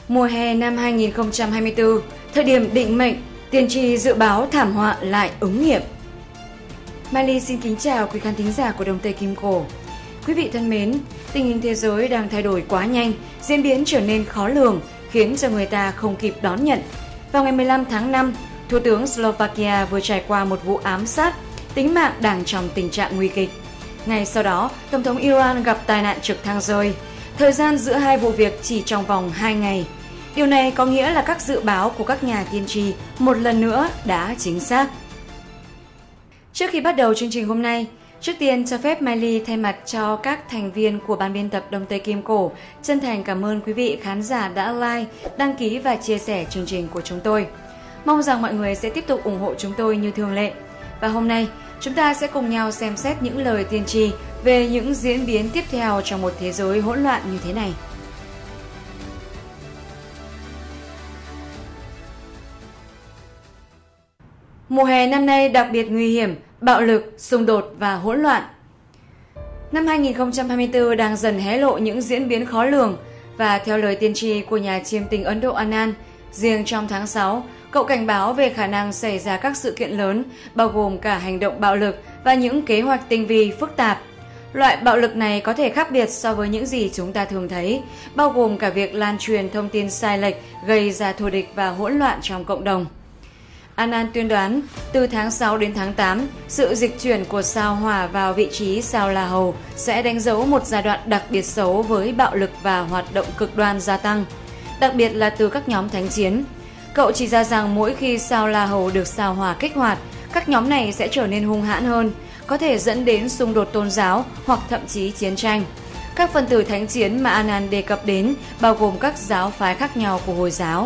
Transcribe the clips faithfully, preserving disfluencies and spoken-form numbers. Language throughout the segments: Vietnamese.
Mùa hè năm hai nghìn không trăm hai mươi tư, thời điểm định mệnh, tiên tri dự báo thảm họa lại ứng nghiệm. Mai Ly xin kính chào quý khán thính giả của Đồng Tây Kim Cổ. Quý vị thân mến, tình hình thế giới đang thay đổi quá nhanh, diễn biến trở nên khó lường, khiến cho người ta không kịp đón nhận. Vào ngày mười lăm tháng năm, Thủ tướng Slovakia vừa trải qua một vụ ám sát, tính mạng đang trong tình trạng nguy kịch. Ngay sau đó, Tổng thống Iran gặp tai nạn trực thăng rơi. Thời gian giữa hai vụ việc chỉ trong vòng hai ngày. Điều này có nghĩa là các dự báo của các nhà tiên tri một lần nữa đã chính xác. Trước khi bắt đầu chương trình hôm nay, trước tiên cho phép Mai Ly thay mặt cho các thành viên của ban biên tập Đồng Tây Kim Cổ chân thành cảm ơn quý vị khán giả đã like, đăng ký và chia sẻ chương trình của chúng tôi. Mong rằng mọi người sẽ tiếp tục ủng hộ chúng tôi như thường lệ. Và hôm nay, chúng ta sẽ cùng nhau xem xét những lời tiên tri về những diễn biến tiếp theo trong một thế giới hỗn loạn như thế này. Mùa hè năm nay đặc biệt nguy hiểm, bạo lực, xung đột và hỗn loạn. Năm hai nghìn không trăm hai mươi tư đang dần hé lộ những diễn biến khó lường và theo lời tiên tri của nhà chiêm tinh Ấn Độ Anand, riêng trong tháng sáu, cậu cảnh báo về khả năng xảy ra các sự kiện lớn, bao gồm cả hành động bạo lực và những kế hoạch tinh vi, phức tạp. Loại bạo lực này có thể khác biệt so với những gì chúng ta thường thấy, bao gồm cả việc lan truyền thông tin sai lệch gây ra thù địch và hỗn loạn trong cộng đồng. Anand tuyên đoán, từ tháng sáu đến tháng tám, sự dịch chuyển của sao Hỏa vào vị trí sao La Hầu sẽ đánh dấu một giai đoạn đặc biệt xấu với bạo lực và hoạt động cực đoan gia tăng, đặc biệt là từ các nhóm thánh chiến. Cậu chỉ ra rằng mỗi khi sao La Hầu được sao Hỏa kích hoạt, các nhóm này sẽ trở nên hung hãn hơn, có thể dẫn đến xung đột tôn giáo hoặc thậm chí chiến tranh. Các phần tử thánh chiến mà Anand đề cập đến bao gồm các giáo phái khác nhau của Hồi giáo.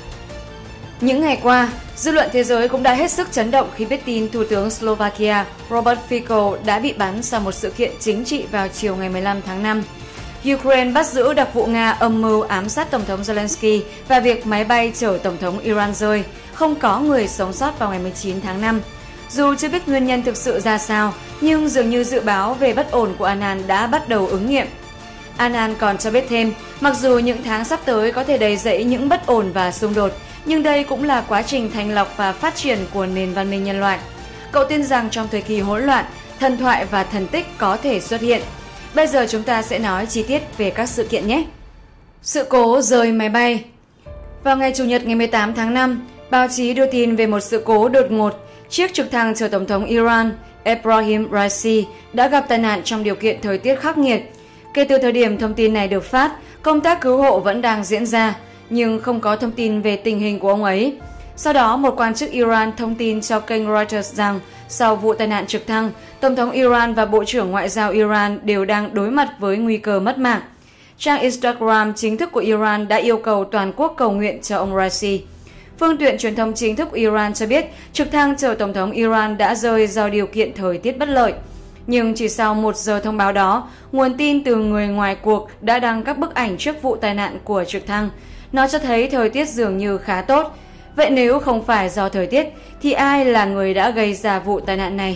Những ngày qua, dư luận thế giới cũng đã hết sức chấn động khi biết tin Thủ tướng Slovakia Robert Fico đã bị bắn sau một sự kiện chính trị vào chiều ngày mười lăm tháng năm. Ukraine bắt giữ đặc vụ Nga âm mưu ám sát Tổng thống Zelensky và việc máy bay chở Tổng thống Iran rơi, không có người sống sót vào ngày mười chín tháng năm. Dù chưa biết nguyên nhân thực sự ra sao, nhưng dường như dự báo về bất ổn của Anand đã bắt đầu ứng nghiệm. Anand còn cho biết thêm, mặc dù những tháng sắp tới có thể đầy rẫy những bất ổn và xung đột, nhưng đây cũng là quá trình thanh lọc và phát triển của nền văn minh nhân loại. Cậu tin rằng trong thời kỳ hỗn loạn, thần thoại và thần tích có thể xuất hiện. Bây giờ chúng ta sẽ nói chi tiết về các sự kiện nhé. Sự cố rơi máy bay. Vào ngày Chủ nhật ngày mười tám tháng năm, báo chí đưa tin về một sự cố đột ngột. Chiếc trực thăng chở Tổng thống Iran Ebrahim Raisi đã gặp tai nạn trong điều kiện thời tiết khắc nghiệt. Kể từ thời điểm thông tin này được phát, công tác cứu hộ vẫn đang diễn ra, nhưng không có thông tin về tình hình của ông ấy. Sau đó, một quan chức Iran thông tin cho kênh Reuters rằng sau vụ tai nạn trực thăng, Tổng thống Iran và Bộ trưởng Ngoại giao Iran đều đang đối mặt với nguy cơ mất mạng. Trang Instagram chính thức của Iran đã yêu cầu toàn quốc cầu nguyện cho ông Raisi. Phương tiện truyền thông chính thức của Iran cho biết trực thăng chở Tổng thống Iran đã rơi do điều kiện thời tiết bất lợi. Nhưng chỉ sau một giờ thông báo đó, nguồn tin từ người ngoài cuộc đã đăng các bức ảnh trước vụ tai nạn của trực thăng. Nó cho thấy thời tiết dường như khá tốt. Vậy nếu không phải do thời tiết, thì ai là người đã gây ra vụ tai nạn này?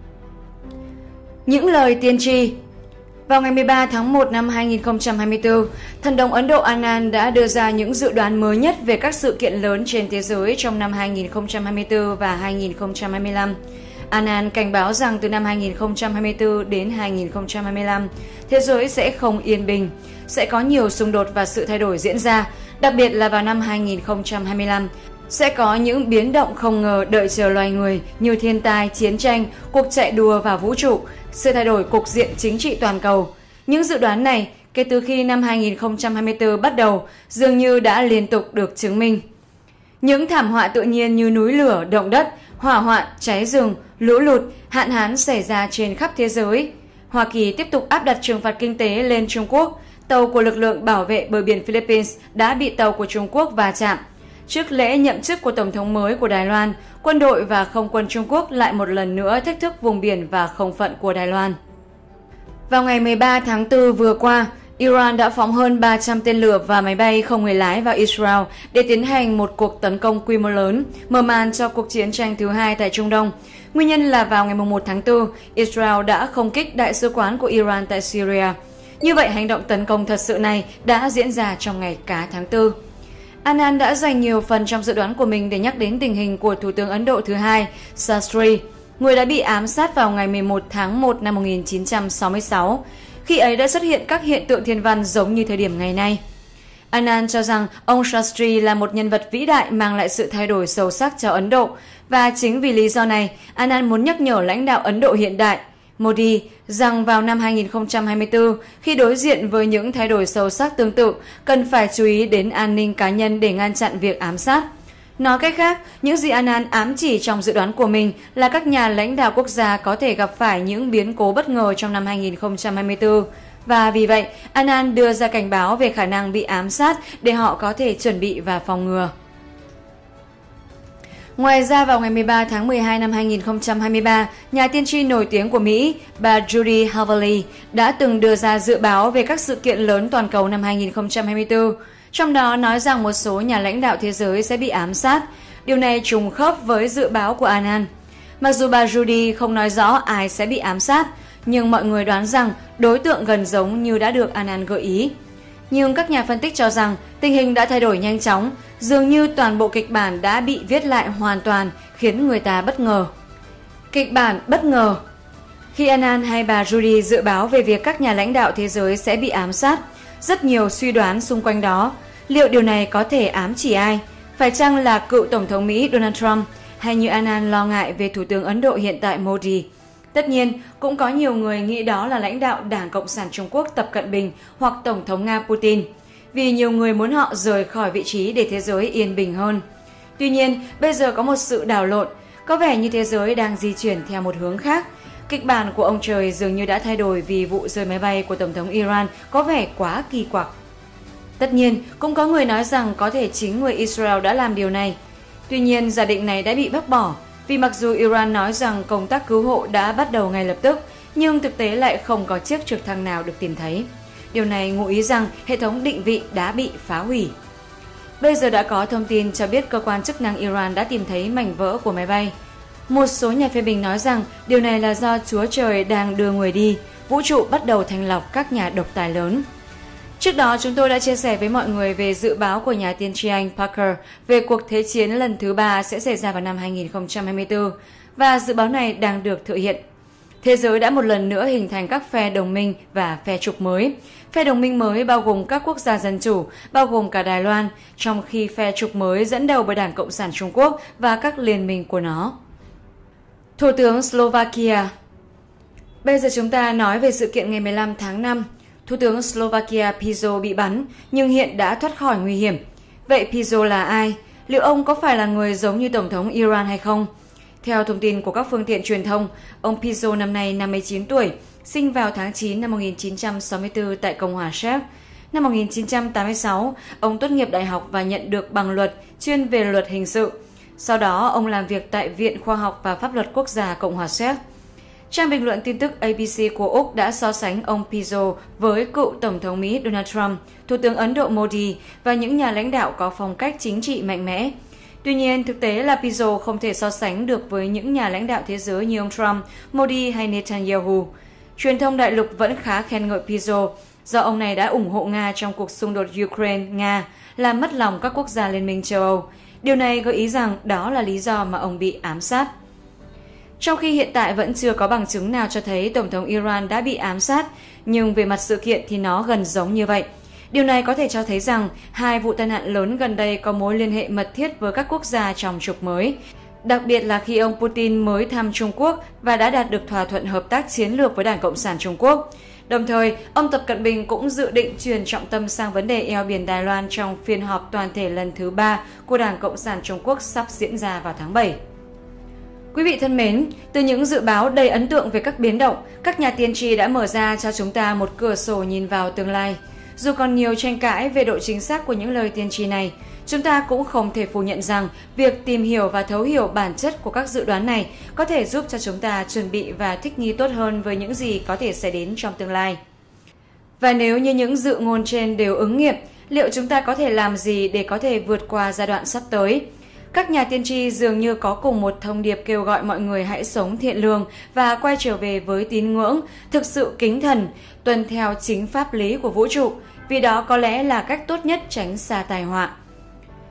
Những lời tiên tri. Vào ngày mười ba tháng một năm hai nghìn không trăm hai mươi tư, thần đồng Ấn Độ Anand đã đưa ra những dự đoán mới nhất về các sự kiện lớn trên thế giới trong năm hai nghìn không trăm hai mươi tư và hai nghìn không trăm hai mươi lăm. Anand cảnh báo rằng từ năm hai nghìn không trăm hai mươi tư đến hai nghìn không trăm hai mươi lăm, thế giới sẽ không yên bình, sẽ có nhiều xung đột và sự thay đổi diễn ra, đặc biệt là vào năm hai nghìn không trăm hai mươi lăm. Sẽ có những biến động không ngờ đợi chờ loài người như thiên tai, chiến tranh, cuộc chạy đua vào vũ trụ, sự thay đổi cục diện chính trị toàn cầu. Những dự đoán này, kể từ khi năm hai nghìn không trăm hai mươi tư bắt đầu, dường như đã liên tục được chứng minh. Những thảm họa tự nhiên như núi lửa, động đất, hỏa hoạn, cháy rừng, lũ lụt, hạn hán xảy ra trên khắp thế giới. Hoa Kỳ tiếp tục áp đặt trừng phạt kinh tế lên Trung Quốc. Tàu của lực lượng bảo vệ bờ biển Philippines đã bị tàu của Trung Quốc va chạm. Trước lễ nhậm chức của Tổng thống mới của Đài Loan, quân đội và không quân Trung Quốc lại một lần nữa thách thức vùng biển và không phận của Đài Loan. Vào ngày mười ba tháng tư vừa qua, Iran đã phóng hơn ba trăm tên lửa và máy bay không người lái vào Israel để tiến hành một cuộc tấn công quy mô lớn, mở màn cho cuộc chiến tranh thứ hai tại Trung Đông. Nguyên nhân là vào ngày mùng một tháng tư, Israel đã không kích đại sứ quán của Iran tại Syria. Như vậy, hành động tấn công thật sự này đã diễn ra trong ngày cá tháng tư. Anand đã dành nhiều phần trong dự đoán của mình để nhắc đến tình hình của Thủ tướng Ấn Độ thứ hai, Sastry, người đã bị ám sát vào ngày mười một tháng một năm một nghìn chín trăm sáu mươi sáu. Khi ấy đã xuất hiện các hiện tượng thiên văn giống như thời điểm ngày nay. Anand cho rằng ông Sastry là một nhân vật vĩ đại mang lại sự thay đổi sâu sắc cho Ấn Độ, và chính vì lý do này, Anand muốn nhắc nhở lãnh đạo Ấn Độ hiện đại, Modi, rằng vào năm hai nghìn không trăm hai mươi tư, khi đối diện với những thay đổi sâu sắc tương tự, cần phải chú ý đến an ninh cá nhân để ngăn chặn việc ám sát. Nói cách khác, những gì Anand ám chỉ trong dự đoán của mình là các nhà lãnh đạo quốc gia có thể gặp phải những biến cố bất ngờ trong năm hai nghìn không trăm hai mươi tư. Và vì vậy, Anand đưa ra cảnh báo về khả năng bị ám sát để họ có thể chuẩn bị và phòng ngừa. Ngoài ra, vào ngày mười ba tháng mười hai năm hai nghìn không trăm hai mươi ba, nhà tiên tri nổi tiếng của Mỹ, bà Judy Haveli, đã từng đưa ra dự báo về các sự kiện lớn toàn cầu năm hai nghìn không trăm hai mươi tư, trong đó nói rằng một số nhà lãnh đạo thế giới sẽ bị ám sát. Điều này trùng khớp với dự báo của Anand. Mặc dù bà Judy không nói rõ ai sẽ bị ám sát, nhưng mọi người đoán rằng đối tượng gần giống như đã được Anand gợi ý. Nhưng các nhà phân tích cho rằng tình hình đã thay đổi nhanh chóng, dường như toàn bộ kịch bản đã bị viết lại hoàn toàn, khiến người ta bất ngờ. Kịch bản bất ngờ. Khi Anand hay bà Judy dự báo về việc các nhà lãnh đạo thế giới sẽ bị ám sát, rất nhiều suy đoán xung quanh đó. Liệu điều này có thể ám chỉ ai? Phải chăng là cựu Tổng thống Mỹ Donald Trump, hay như Anand lo ngại về Thủ tướng Ấn Độ hiện tại Modi? Tất nhiên, cũng có nhiều người nghĩ đó là lãnh đạo Đảng Cộng sản Trung Quốc Tập Cận Bình hoặc Tổng thống Nga Putin, vì nhiều người muốn họ rời khỏi vị trí để thế giới yên bình hơn. Tuy nhiên, bây giờ có một sự đảo lộn, có vẻ như thế giới đang di chuyển theo một hướng khác. Kịch bản của ông trời dường như đã thay đổi vì vụ rơi máy bay của Tổng thống Iran có vẻ quá kỳ quặc. Tất nhiên, cũng có người nói rằng có thể chính người Israel đã làm điều này. Tuy nhiên, giả định này đã bị bác bỏ, vì mặc dù Iran nói rằng công tác cứu hộ đã bắt đầu ngay lập tức, nhưng thực tế lại không có chiếc trực thăng nào được tìm thấy. Điều này ngụ ý rằng hệ thống định vị đã bị phá hủy. Bây giờ đã có thông tin cho biết cơ quan chức năng Iran đã tìm thấy mảnh vỡ của máy bay. Một số nhà phê bình nói rằng điều này là do Chúa Trời đang đưa người đi, vũ trụ bắt đầu thanh lọc các nhà độc tài lớn. Trước đó, chúng tôi đã chia sẻ với mọi người về dự báo của nhà tiên tri Anh Parker về cuộc thế chiến lần thứ ba sẽ xảy ra vào năm hai nghìn không trăm hai mươi tư, và dự báo này đang được thực hiện. Thế giới đã một lần nữa hình thành các phe đồng minh và phe trục mới. Phe đồng minh mới bao gồm các quốc gia dân chủ, bao gồm cả Đài Loan, trong khi phe trục mới dẫn đầu bởi Đảng Cộng sản Trung Quốc và các liên minh của nó. Thủ tướng Slovakia. Bây giờ chúng ta nói về sự kiện ngày mười lăm tháng năm. Thủ tướng Slovakia Fico bị bắn, nhưng hiện đã thoát khỏi nguy hiểm. Vậy Fico là ai? Liệu ông có phải là người giống như Tổng thống Iran hay không? Theo thông tin của các phương tiện truyền thông, ông Fico năm nay năm mươi chín tuổi, sinh vào tháng chín năm một nghìn chín trăm sáu mươi tư tại Cộng hòa Séc. Năm một nghìn chín trăm tám mươi sáu, ông tốt nghiệp đại học và nhận được bằng luật chuyên về luật hình sự. Sau đó, ông làm việc tại Viện Khoa học và Pháp luật Quốc gia Cộng hòa Séc. Trang bình luận tin tức A B C của Úc đã so sánh ông Fico với cựu Tổng thống Mỹ Donald Trump, Thủ tướng Ấn Độ Modi và những nhà lãnh đạo có phong cách chính trị mạnh mẽ. Tuy nhiên, thực tế là Fico không thể so sánh được với những nhà lãnh đạo thế giới như ông Trump, Modi hay Netanyahu. Truyền thông đại lục vẫn khá khen ngợi Fico do ông này đã ủng hộ Nga trong cuộc xung đột Ukraine-Nga, làm mất lòng các quốc gia Liên minh châu Âu. Điều này gợi ý rằng đó là lý do mà ông bị ám sát. Trong khi hiện tại vẫn chưa có bằng chứng nào cho thấy Tổng thống Iran đã bị ám sát, nhưng về mặt sự kiện thì nó gần giống như vậy. Điều này có thể cho thấy rằng hai vụ tai nạn lớn gần đây có mối liên hệ mật thiết với các quốc gia trong trục mới, đặc biệt là khi ông Putin mới thăm Trung Quốc và đã đạt được thỏa thuận hợp tác chiến lược với Đảng Cộng sản Trung Quốc. Đồng thời, ông Tập Cận Bình cũng dự định chuyển trọng tâm sang vấn đề eo biển Đài Loan trong phiên họp toàn thể lần thứ ba của Đảng Cộng sản Trung Quốc sắp diễn ra vào tháng bảy. Quý vị thân mến, từ những dự báo đầy ấn tượng về các biến động, các nhà tiên tri đã mở ra cho chúng ta một cửa sổ nhìn vào tương lai. Dù còn nhiều tranh cãi về độ chính xác của những lời tiên tri này, chúng ta cũng không thể phủ nhận rằng việc tìm hiểu và thấu hiểu bản chất của các dự đoán này có thể giúp cho chúng ta chuẩn bị và thích nghi tốt hơn với những gì có thể xảy đến trong tương lai. Và nếu như những dự ngôn trên đều ứng nghiệm, liệu chúng ta có thể làm gì để có thể vượt qua giai đoạn sắp tới? Các nhà tiên tri dường như có cùng một thông điệp kêu gọi mọi người hãy sống thiện lương và quay trở về với tín ngưỡng, thực sự kính thần, tuân theo chính pháp lý của vũ trụ, vì đó có lẽ là cách tốt nhất tránh xa tai họa.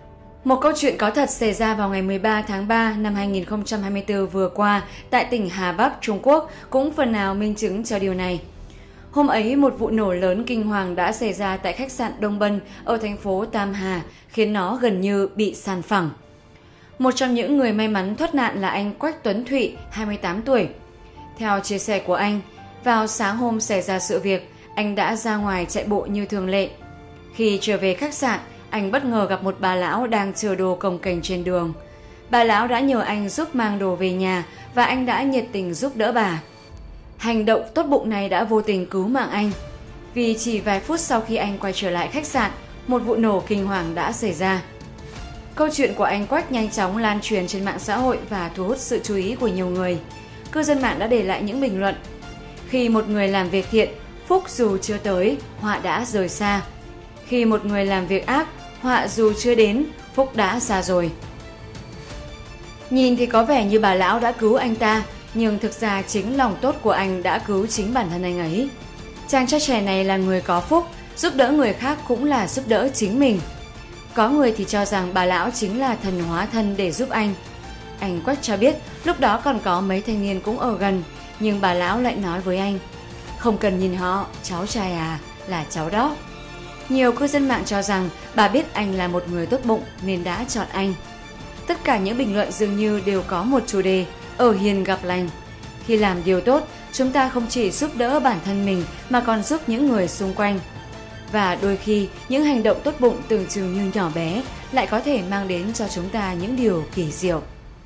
Một câu chuyện có thật xảy ra vào ngày mười ba tháng ba năm hai nghìn không trăm hai mươi tư vừa qua tại tỉnh Hà Bắc, Trung Quốc cũng phần nào minh chứng cho điều này. Hôm ấy, một vụ nổ lớn kinh hoàng đã xảy ra tại khách sạn Đông Bân ở thành phố Tam Hà, khiến nó gần như bị san phẳng. Một trong những người may mắn thoát nạn là anh Quách Tuấn Thụy, hai mươi tám tuổi. Theo chia sẻ của anh, vào sáng hôm xảy ra sự việc, anh đã ra ngoài chạy bộ như thường lệ. Khi trở về khách sạn, anh bất ngờ gặp một bà lão đang chờ đồ cồng kềnh trên đường. Bà lão đã nhờ anh giúp mang đồ về nhà và anh đã nhiệt tình giúp đỡ bà. Hành động tốt bụng này đã vô tình cứu mạng anh. Vì chỉ vài phút sau khi anh quay trở lại khách sạn, một vụ nổ kinh hoàng đã xảy ra. Câu chuyện của anh Quách nhanh chóng lan truyền trên mạng xã hội và thu hút sự chú ý của nhiều người. Cư dân mạng đã để lại những bình luận. Khi một người làm việc thiện, phúc dù chưa tới, họa đã rời xa. Khi một người làm việc ác, họa dù chưa đến, phúc đã xa rồi. Nhìn thì có vẻ như bà lão đã cứu anh ta, nhưng thực ra chính lòng tốt của anh đã cứu chính bản thân anh ấy. Chàng trai trẻ này là người có phúc, giúp đỡ người khác cũng là giúp đỡ chính mình. Có người thì cho rằng bà lão chính là thần hóa thân để giúp anh. Anh Quách cho biết lúc đó còn có mấy thanh niên cũng ở gần, nhưng bà lão lại nói với anh: "Không cần nhìn họ, cháu trai à, là cháu đó." Nhiều cư dân mạng cho rằng bà biết anh là một người tốt bụng nên đã chọn anh. Tất cả những bình luận dường như đều có một chủ đề: ở hiền gặp lành. Khi làm điều tốt, chúng ta không chỉ giúp đỡ bản thân mình mà còn giúp những người xung quanh. Và đôi khi, những hành động tốt bụng tưởng chừng như nhỏ bé lại có thể mang đến cho chúng ta những điều kỳ diệu.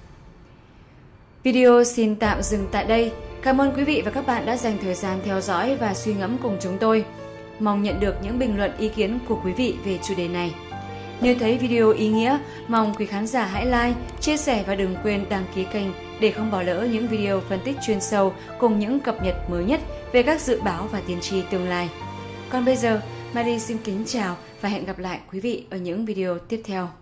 Video xin tạm dừng tại đây. Cảm ơn quý vị và các bạn đã dành thời gian theo dõi và suy ngẫm cùng chúng tôi. Mong nhận được những bình luận ý kiến của quý vị về chủ đề này. Nếu thấy video ý nghĩa, mong quý khán giả hãy like, chia sẻ và đừng quên đăng ký kênh để không bỏ lỡ những video phân tích chuyên sâu cùng những cập nhật mới nhất về các dự báo và tiên tri tương lai. Còn bây giờ, Marie xin kính chào và hẹn gặp lại quý vị ở những video tiếp theo.